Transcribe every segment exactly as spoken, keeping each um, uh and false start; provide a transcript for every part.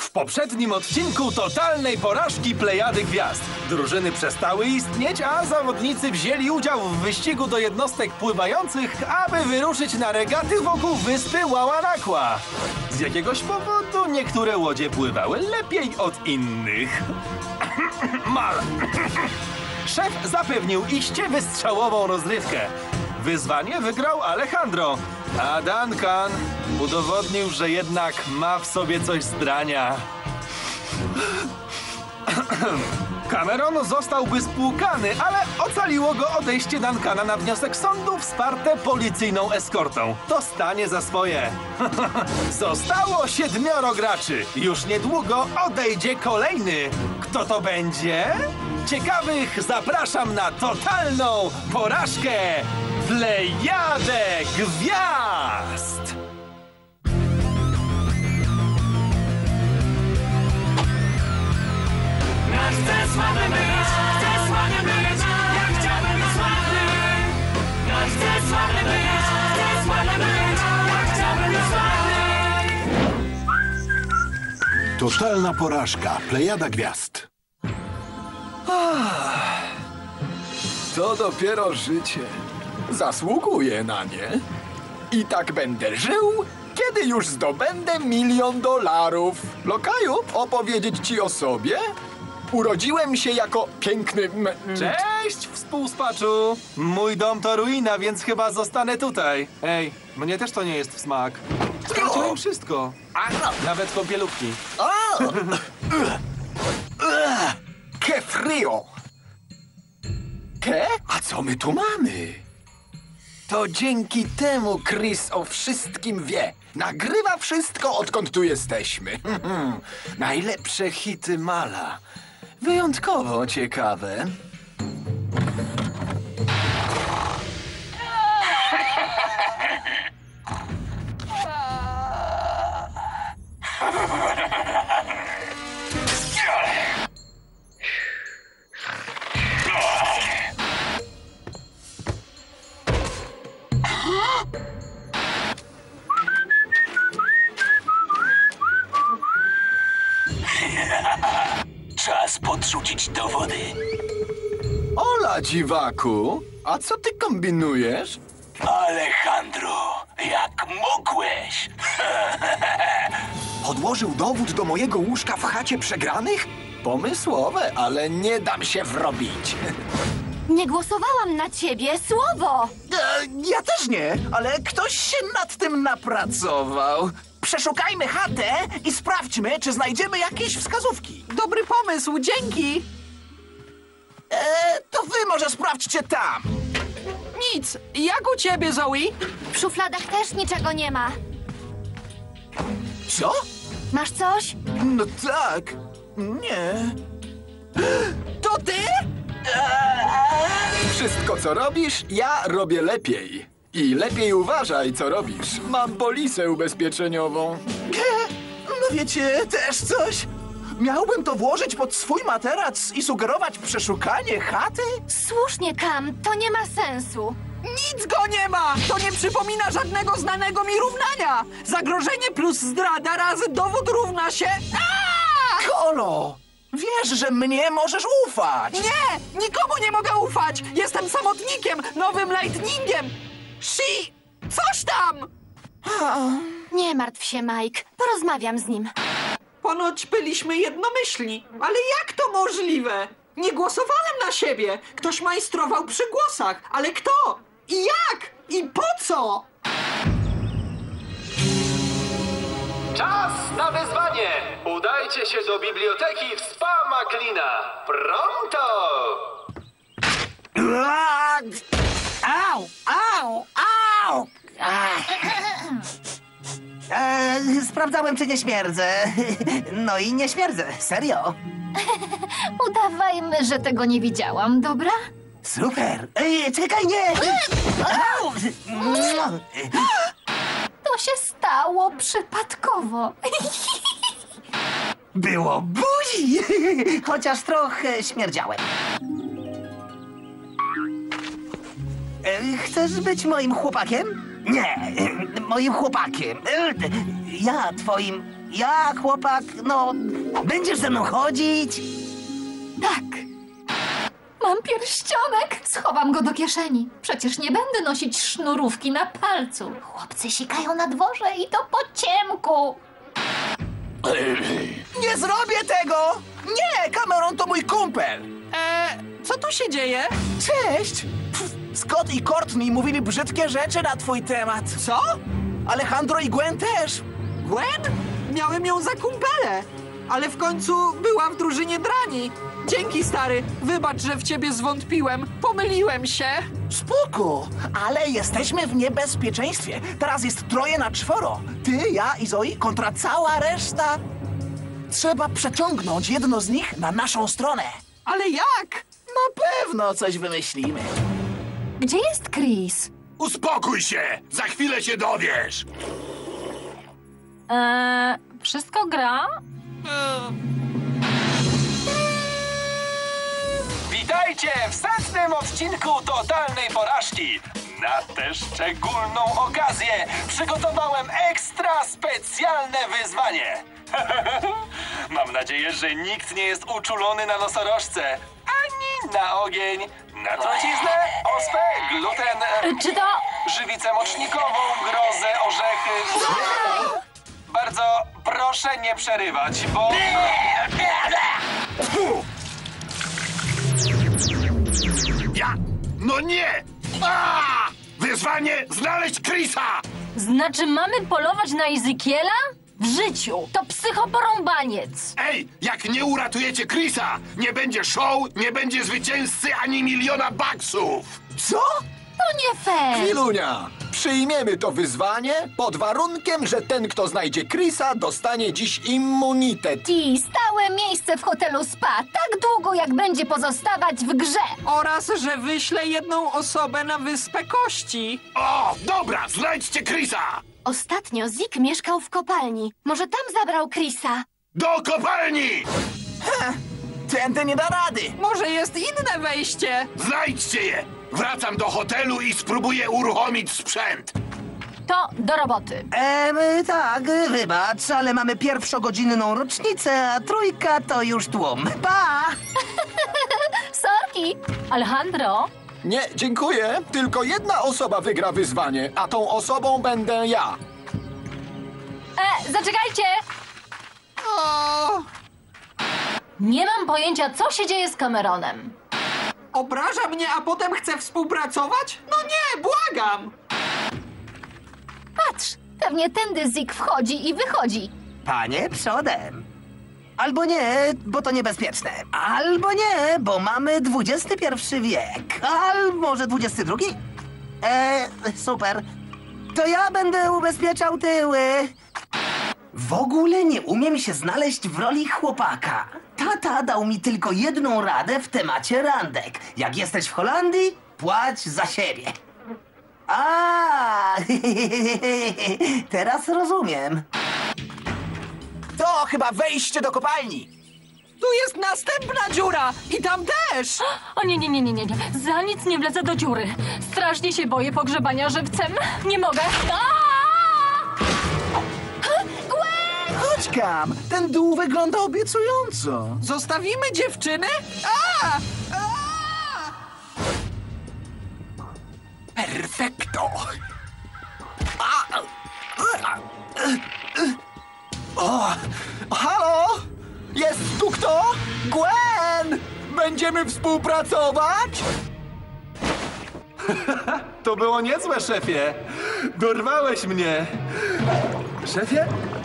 W poprzednim odcinku totalnej porażki Plejady Gwiazd. Drużyny przestały istnieć, a zawodnicy wzięli udział w wyścigu do jednostek pływających, aby wyruszyć na regaty wokół wyspy Łałanakła. Z jakiegoś powodu niektóre łodzie pływały lepiej od innych. Mal. Szef zapewnił iście wystrzałową rozrywkę. Wyzwanie wygrał Alejandro, a Duncan udowodnił, że jednak ma w sobie coś z drania. Cameron zostałby spłukany, ale ocaliło go odejście Duncana na wniosek sądu wsparte policyjną eskortą. Dostanie za swoje. Zostało siedmioro graczy. Już niedługo odejdzie kolejny. Kto to będzie? Ciekawych zapraszam na totalną porażkę Plejadę Gwiazd! Chcę sławny być, chcę sławny być, ja chciałbym być sławny. Ja chcę sławny być, chcę sławny być, ja chciałbym być sławny. Totalna porażka Plejada Gwiazd. To dopiero życie. Zasługuję na nie. I tak będę żył, kiedy już zdobędę milion dolarów. Lokaju, opowiedzieć ci o sobie? Urodziłem się jako piękny... m- Cześć, współspaczu! Mój dom to ruina, więc chyba zostanę tutaj. Ej, mnie też to nie jest w smak. Straciłem wszystko. Nawet kąpielówki. Que frio! Ke? A co my tu mamy? To dzięki temu Chris o wszystkim wie. Nagrywa wszystko, odkąd tu jesteśmy. Najlepsze hity Mala. Wyjątkowo ciekawe. Czas podrzucić do wody. Ola, dziwaku, a co ty kombinujesz? Alejandro, jak mogłeś? Podłożył dowód do mojego łóżka w chacie przegranych? Pomysłowe, ale nie dam się wrobić. Nie głosowałam na ciebie, słowo! E, ja też nie, ale ktoś się nad tym napracował. Przeszukajmy chatę i sprawdźmy, czy znajdziemy jakieś wskazówki. Dobry pomysł, dzięki. E, to wy może sprawdźcie tam. Nic. Jak u ciebie, Zoe? W szufladach też niczego nie ma. Co? Masz coś? No tak. Nie. To ty? Wszystko, co robisz, ja robię lepiej. I lepiej uważaj, co robisz. Mam polisę ubezpieczeniową. No wiecie, też coś? Miałbym to włożyć pod swój materac i sugerować przeszukanie chaty? Słusznie, Cam, to nie ma sensu. Nic go nie ma! To nie przypomina żadnego znanego mi równania! Zagrożenie plus zdrada razy dowód równa się... Aaa! Kolo! Wiesz, że mnie możesz ufać! Nie! Nikomu nie mogę ufać! Jestem samotnikiem, nowym lightningiem! Shi... coś tam! Nie martw się, Mike. Porozmawiam z nim. Ponoć byliśmy jednomyślni, ale jak to możliwe? Nie głosowałem na siebie! Ktoś majstrował przy głosach, ale kto? I jak? I po co? Czas na wyzwanie! Udajcie się do biblioteki w Spa McLeana. Pronto! Au! Au! Au! E, sprawdzałem, czy nie śmierdzę. No i nie śmierdzę, serio. Udawajmy, że tego nie widziałam, dobra? Super! Ej, czekaj, nie! Au! To się stało przypadkowo. Było buzi! Chociaż trochę śmierdziałem. E, Chcesz być moim chłopakiem? Nie, moim chłopakiem. Ja twoim Jak, chłopak? No, będziesz ze mną chodzić? Tak. Mam pierścionek. Schowam go do kieszeni. Przecież nie będę nosić sznurówki na palcu. Chłopcy sikają na dworze i to po ciemku. Nie zrobię tego! Nie, Cameron to mój kumpel! E, co tu się dzieje? Cześć! Pff, Scott i Courtney mówili brzydkie rzeczy na twój temat. Co? Alejandro i Gwen też. Gwen? Miałem ją za kumpelę, ale w końcu była w drużynie drani. Dzięki, stary. Wybacz, że w ciebie zwątpiłem. Pomyliłem się. Spoko, ale jesteśmy w niebezpieczeństwie. Teraz jest troje na czworo. Ty, ja i Zoe kontra cała reszta. Trzeba przeciągnąć jedno z nich na naszą stronę. Ale jak? Na pewno coś wymyślimy. Gdzie jest Chris? Uspokój się! Za chwilę się dowiesz! Eee, wszystko gra? Witajcie w setnym odcinku Totalnej Porażki. Na tę szczególną okazję przygotowałem ekstra specjalne wyzwanie. Mam nadzieję, że nikt nie jest uczulony na nosorożce, ani na ogień, na truciznę, ospę, gluten, Czy to... żywicę mocznikową, grozę, orzechy. Bardzo proszę nie przerywać, bo... Ja? No nie! A! Wyzwanie znaleźć Chrisa! Znaczy mamy polować na Ezekiela? W życiu! To psychoporąbaniec! Ej, jak nie uratujecie Chrisa, nie będzie show, nie będzie zwycięzcy ani miliona baksów! Co? To nie fair! Ilunia, przyjmiemy to wyzwanie pod warunkiem, że ten, kto znajdzie Chrisa, dostanie dziś immunitet. I stałe miejsce w hotelu Spa, tak długo jak będzie pozostawać w grze. Oraz, że wyślę jedną osobę na Wyspę Kości. O, dobra, znajdźcie Chrisa! Ostatnio Zik mieszkał w kopalni. Może tam zabrał Chrisa? Do kopalni! Tędy nie da rady. Może jest inne wejście? Znajdźcie je! Wracam do hotelu i spróbuję uruchomić sprzęt. To do roboty. Eee, tak, wybacz, ale mamy pierwszogodzinną rocznicę, a trójka to już tłum. Pa! Sorki! Alejandro? Nie, dziękuję. Tylko jedna osoba wygra wyzwanie, a tą osobą będę ja. E, zaczekajcie! O, Nie mam pojęcia, co się dzieje z Cameronem. obraża mnie, a potem chce współpracować? No nie, błagam! Patrz, pewnie tędy Zik wchodzi i wychodzi. Panie, przodem. Albo nie, bo to niebezpieczne. Albo nie, bo mamy dwudziesty pierwszy wiek. Albo może dwudziesty drugi? Eee, super. To ja będę ubezpieczał tyły. W ogóle nie umiem się znaleźć w roli chłopaka. Tata dał mi tylko jedną radę w temacie randek. Jak jesteś w Holandii, płać za siebie. A, teraz rozumiem. To chyba wejście do kopalni. Tu jest następna dziura i tam też! O nie, nie, nie, nie, nie, nie. Za nic nie wlecę do dziury. Strasznie się boję pogrzebania żywcem. Nie mogę. Aaaa! Gwen! Chodź, Cam, ten dół wygląda obiecująco. Zostawimy dziewczyny? A! A! Perfekto. A! O, halo? Jest tu kto? Gwen! Będziemy współpracować? To było niezłe, szefie. Dorwałeś mnie. Szefie?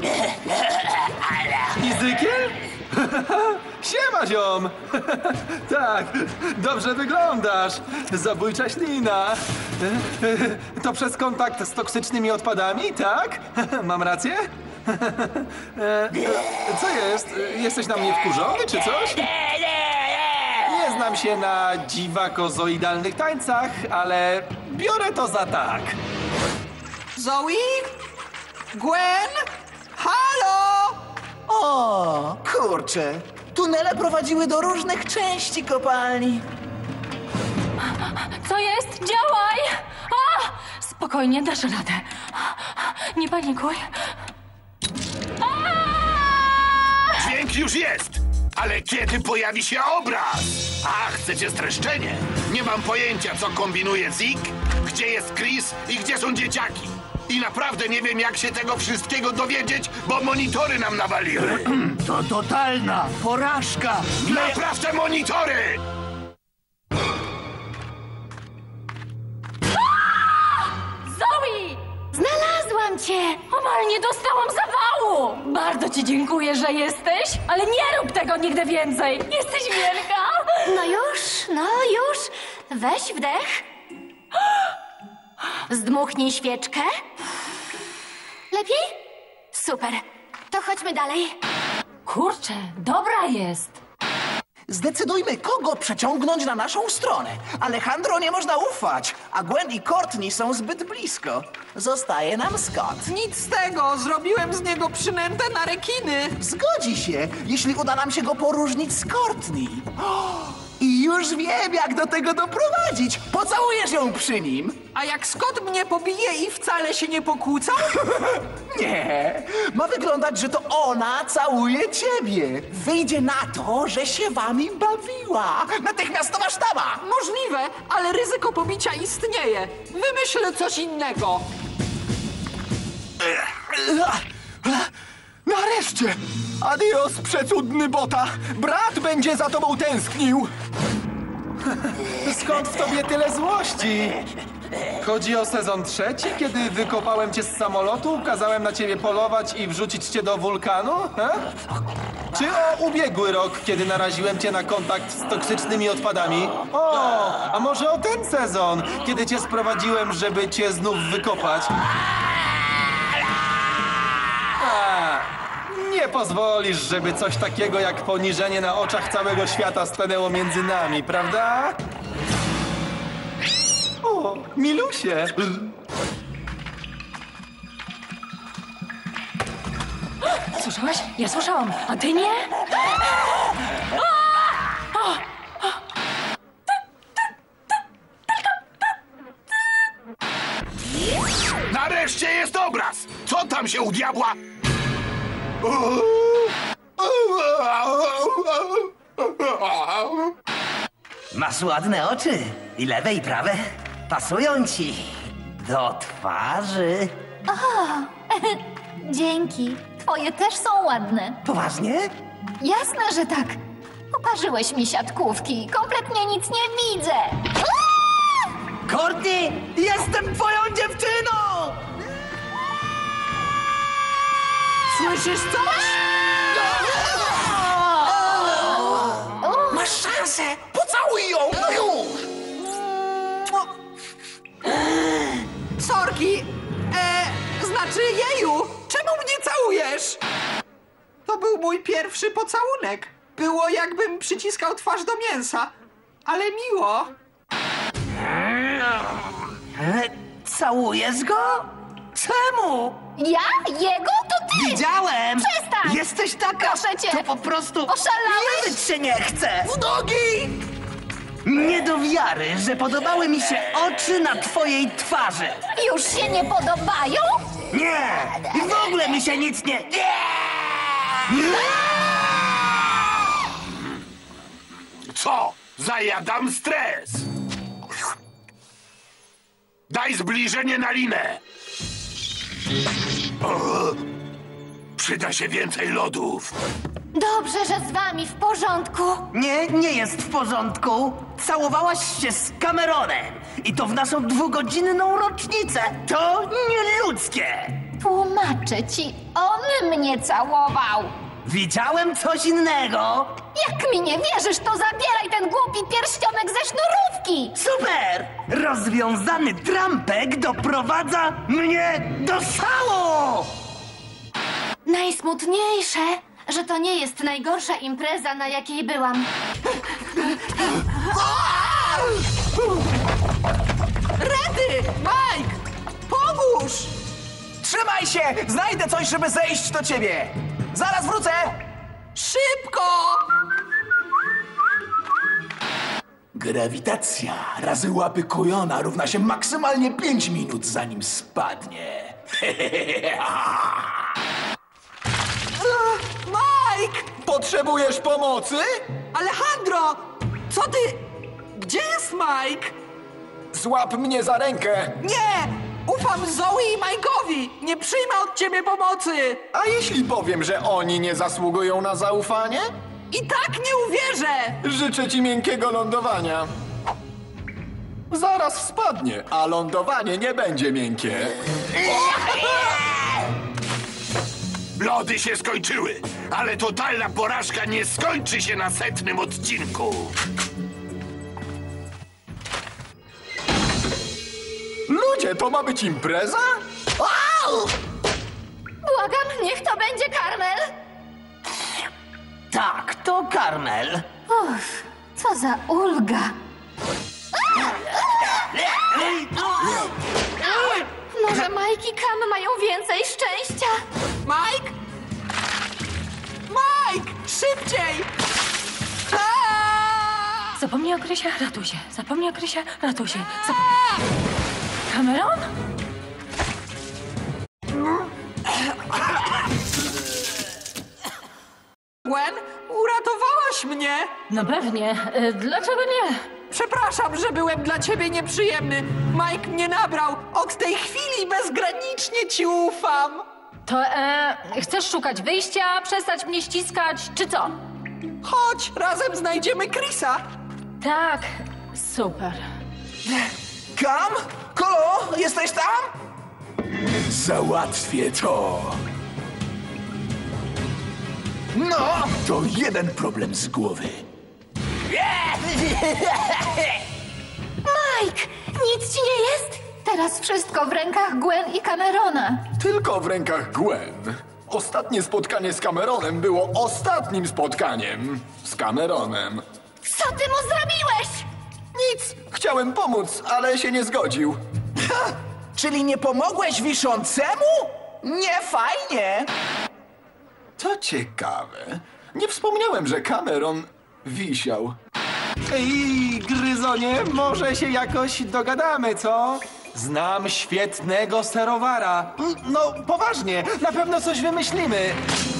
Ezekiel? Siema, ziom! Tak, dobrze wyglądasz. Zabójcza ślina. To przez kontakt z toksycznymi odpadami, tak? Mam rację? Co jest? Jesteś na mnie wkurzony, czy coś? Nie znam się na dziwakozoidalnych tańcach, ale biorę to za tak. Zoe? Gwen? Halo? O, kurczę. Tunele prowadziły do różnych części kopalni. Co jest? Działaj! A! Spokojnie, dasz radę. Nie panikuj. A! Dźwięk już jest, ale kiedy pojawi się obraz? A, chcecie streszczenie? Nie mam pojęcia, co kombinuje Zig, gdzie jest Chris i gdzie są dzieciaki. I naprawdę nie wiem, jak się tego wszystkiego dowiedzieć, bo monitory nam nawaliły. To totalna porażka. Napraw te monitory! Zoe! Znalazłam cię! Omal nie dostałam zawału! Bardzo ci dziękuję, że jesteś, ale nie rób tego nigdy więcej! Jesteś wielka! No już, no już. Weź wdech. Zdmuchnij świeczkę. Lepiej? Super. To chodźmy dalej. Kurczę, dobra jest! Zdecydujmy, kogo przeciągnąć na naszą stronę. Alejandro nie można ufać, a Gwen i Courtney są zbyt blisko. Zostaje nam Scott. Nic z tego, zrobiłem z niego przynętę na rekiny. Zgodzi się, jeśli uda nam się go poróżnić z Courtney. O, I już wiem, jak do tego doprowadzić. Pocałujesz ją przy nim. A jak Scott mnie pobije i wcale się nie pokłóca? Nie, ma wyglądać, że to ona całuje ciebie. Wyjdzie na to, że się wami bawiła. Natychmiastowa sztaba. Możliwe, ale ryzyko pobicia istnieje. Wymyślę coś innego. Nareszcie! Adios, przecudny bota! Brat będzie za tobą tęsknił! Skąd w tobie tyle złości? Chodzi o sezon trzeci, kiedy wykopałem cię z samolotu, kazałem na ciebie polować i wrzucić cię do wulkanu? He? Czy o ubiegły rok, kiedy naraziłem cię na kontakt z toksycznymi odpadami? O, a może o ten sezon, kiedy cię sprowadziłem, żeby cię znów wykopać? A, nie pozwolisz, żeby coś takiego jak poniżenie na oczach całego świata stanęło między nami, prawda? O, milusie! Słyszałaś? Ja słyszałam, a ty nie? Nareszcie jest obraz! Co tam się u diabła? Masz ładne oczy. I lewe, i prawe. Pasują ci. Do twarzy. Dzięki. Twoje też są ładne. Poważnie? Jasne, że tak. Poparzyłeś mi siatkówki. Kompletnie nic nie widzę. Courtney, jestem twoją dziewczyną! Słyszysz coś? Masz szansę. Pocałuj ją, no już. Sorki, e, znaczy jeju, czemu mnie całujesz? To był mój pierwszy pocałunek. Było jakbym przyciskał twarz do mięsa, ale miło. E, Całujesz go? Czemu? Ja? Jego? To ty! Widziałem! Przestań! Jesteś taka... Proszę cię! To po prostu... Oszalałeś? Wierzyć się nie chcę! W nogi! Nie do wiary, że podobały mi się oczy na twojej twarzy. Już się nie podobają? Nie! I w ogóle mi się nic nie... Co? Zajadam stres! Daj zbliżenie na linę! O, przyda się więcej lodów. Dobrze, że z wami w porządku. Nie, nie jest w porządku. Całowałaś się z Cameronem. I to w naszą dwugodzinną rocznicę. To nieludzkie. Tłumaczę ci, on mnie całował. Widziałem coś innego. Jak mi nie wierzysz, to zabieraj ten głupi pierścionek ze sznurówki. Super! Rozwiązany trampek doprowadza mnie do szału! Najsmutniejsze, że to nie jest najgorsza impreza, na jakiej byłam. Rety! Mike! Pomóż! Trzymaj się! Znajdę coś, żeby zejść do ciebie. Zaraz wrócę. Szybko! Grawitacja razy łapy kujona równa się maksymalnie pięć minut, zanim spadnie. Mike! Potrzebujesz pomocy? Alejandro! Co ty... Gdzie jest Mike? Złap mnie za rękę. Nie! Ufam Zoe i Mike'owi! Nie przyjmę od ciebie pomocy! A jeśli powiem, że oni nie zasługują na zaufanie? I tak nie uwierzę! Życzę ci miękkiego lądowania. Zaraz spadnie, a lądowanie nie będzie miękkie. Lody się skończyły, ale totalna porażka nie skończy się na setnym odcinku. Ludzie, to ma być impreza? Błagam, niech to będzie Karmel. Tak, to Karmel. Uff, co za ulga. Może Mike i Cam mają więcej szczęścia? Mike? Mike! Szybciej! Aaa! Zapomnij o Krysie, ratuj się. Zapomnij o Krysie, ratuj się. Zap... Cameron? Gwen, uratowałaś mnie! No pewnie. E, Dlaczego nie? Przepraszam, że byłem dla ciebie nieprzyjemny. Mike mnie nabrał. Od tej chwili bezgranicznie ci ufam. To e, chcesz szukać wyjścia, przestać mnie ściskać, czy co? Chodź, razem znajdziemy Chrisa. Tak, super. Cam? Kolo, jesteś tam? Załatwię to. No! To jeden problem z głowy. Mike, nic ci nie jest? Teraz wszystko w rękach Gwen i Camerona. Tylko w rękach Gwen. Ostatnie spotkanie z Cameronem było ostatnim spotkaniem z Cameronem. Co ty mu zrobiłeś? Nic, chciałem pomóc, ale się nie zgodził. Ha! Czyli nie pomogłeś wiszącemu? Nie fajnie! To ciekawe. Nie wspomniałem, że Cameron wisiał. Ej, Gryzonie, może się jakoś dogadamy, co? Znam świetnego serowara. No, poważnie, na pewno coś wymyślimy.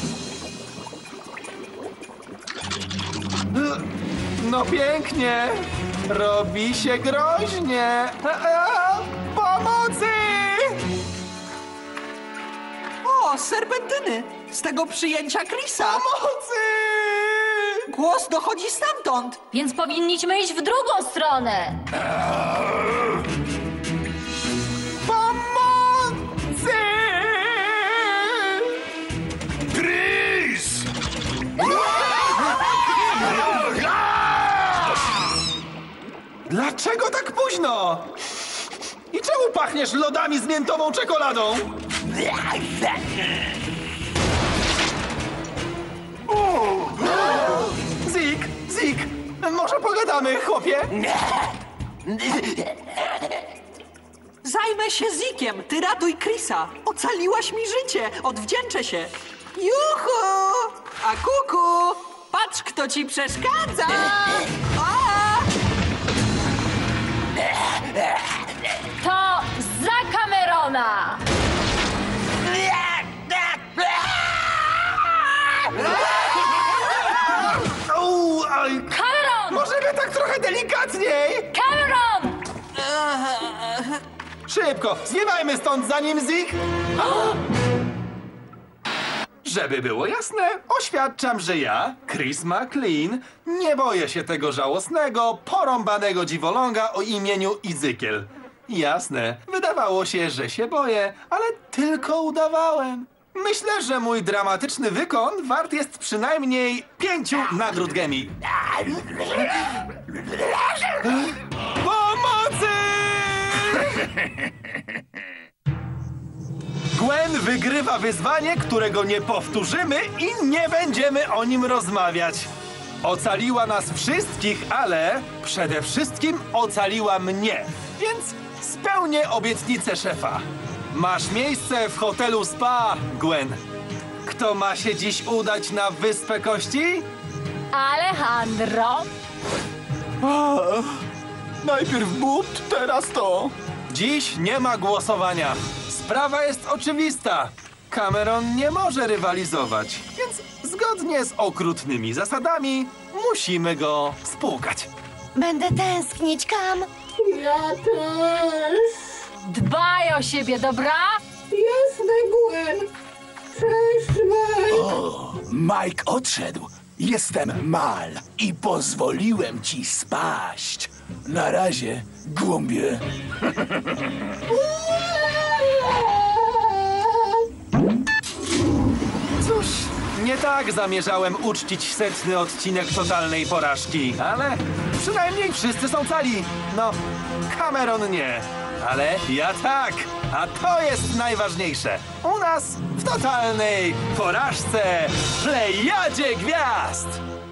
No pięknie. Robi się groźnie. Pomocy! O, serpentyny! Z tego przyjęcia Chrisa. Pomocy! Głos dochodzi stamtąd. Więc powinniśmy iść w drugą stronę. Pomocy! Chris! Dlaczego tak późno? I czemu pachniesz lodami z miętową czekoladą? Zik, Zik, może pogadamy, chłopie? Zajmę się Zikiem, ty ratuj Chrisa. Ocaliłaś mi życie, odwdzięczę się. Juhu! A kuku! Patrz, kto ci przeszkadza! A! To za Camerona! Au, aj, Cameron! możemy tak trochę delikatniej? Cameron! Szybko, zwiewajmy stąd zanim Zik... Żeby było jasne, oświadczam, że ja, Chris McLean, nie boję się tego żałosnego, porąbanego dziwoląga o imieniu Izykiel. Jasne, wydawało się, że się boję, ale tylko udawałem. Myślę, że mój dramatyczny wykon wart jest przynajmniej pięciu nagród Gemmy. Pomocy! Gwen wygrywa wyzwanie, którego nie powtórzymy i nie będziemy o nim rozmawiać. Ocaliła nas wszystkich, ale przede wszystkim ocaliła mnie. Więc spełnię obietnicę szefa. Masz miejsce w hotelu Spa, Gwen. Kto ma się dziś udać na Wyspę Kości? Alejandro! A, najpierw but, teraz to. Dziś nie ma głosowania. Sprawa jest oczywista. Cameron nie może rywalizować, więc Zgodnie z okrutnymi zasadami musimy go spłukać. Będę tęsknić, Kam. Ja też. Dbaj o siebie, dobra? Jasne, Gwen. Cześć, Mike. O, Mike odszedł. Jestem Mal i pozwoliłem ci spaść. Na razie, głąbie. Cóż, nie tak zamierzałem uczcić setny odcinek totalnej porażki, ale przynajmniej wszyscy są cali. No, Cameron nie, ale ja tak, a to jest najważniejsze. U nas w totalnej porażce Plejadzie Gwiazd!